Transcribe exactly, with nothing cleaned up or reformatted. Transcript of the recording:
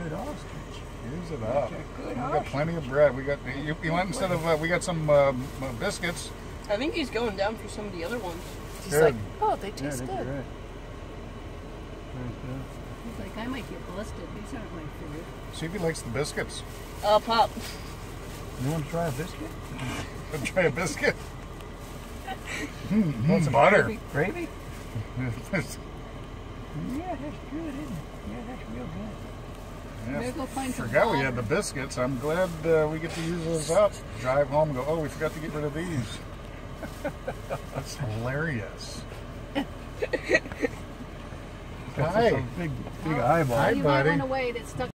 good ostrich. Use it up. Good We got ostrich. plenty of bread. We got. You, you went instead of. Uh, we got some uh, biscuits. I think he's going down for some of the other ones. He's Good. like, oh, they Yeah, taste they're good. good. Very good. He's like, I might get busted. These aren't my favorite. See if he likes the biscuits. Uh, Pop. You want to try a biscuit? Let's try a biscuit. mm, What's butter? Gravy? Gravy? Yeah, that's good, isn't it? Yeah, that's real good. Yeah, Better go find some forgot we water. had the biscuits. I'm glad uh, we get to use those up. Drive home and go, oh, we forgot to get rid of these. That's hilarious. Got Hi. some big, big eyeballs. Hi, you buddy. might run away. That's stuck.